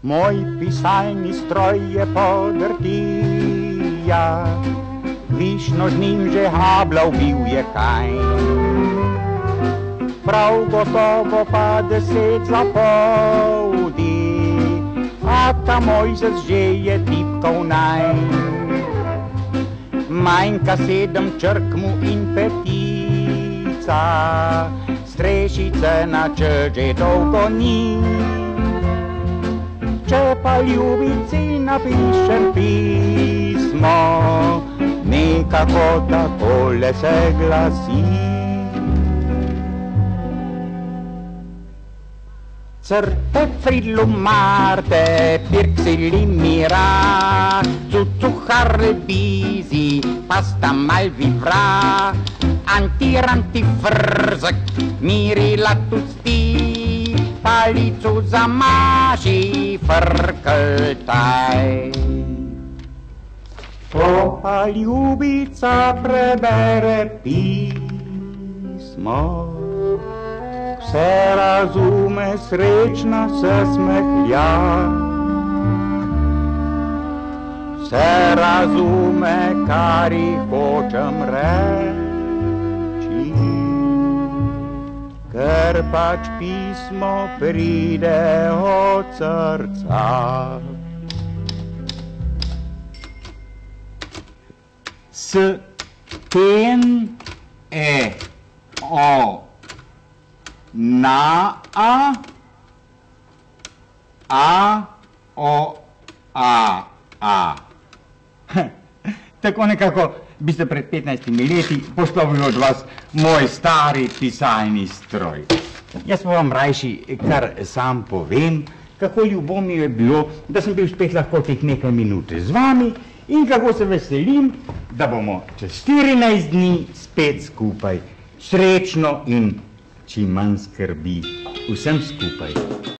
Moj pisalni stroj je podrtija, višno z njim že habla ubil je Kajn. Prav gotovo pa 10 zapoldi, a ta Mojzes že je tipkal najn. Manjka 7 črk mu in petica, strešice na Č že dolgo ni. Če pa ljubici napišem pismo, nekako takole se glasi. Certe frillo Marte, pirxili mira, zuzucare bisi, pasta mal vivra, antiranti frzek, miri la tusti, palicu zamaži, frkeltaj. Ko pa ljubica prebere pismo, vse razume, srečna se smehlja. Vse razume, kar ji hočem reči, ker pač pismo pride od srca. S tem o na o a. Tako nekako bi se pred 15 leti poslovil od vas moj stari pisalni stroj. Jaz pa vam rajši kar sam povem, kako ljubo mi je bilo, da sem bil spet lahko teh nekaj minut z vami in kako se veselim, da bomo čez 14 dni spet skupaj. Srečno in čim manj skrbi vsem skupaj.